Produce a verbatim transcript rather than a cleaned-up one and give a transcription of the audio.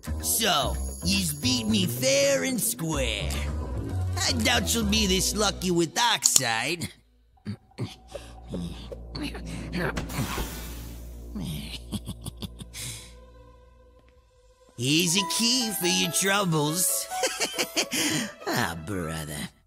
So, you's beat me fair and square. I doubt you'll be this lucky with Oxide. Here's a key for your troubles. Ah, brother.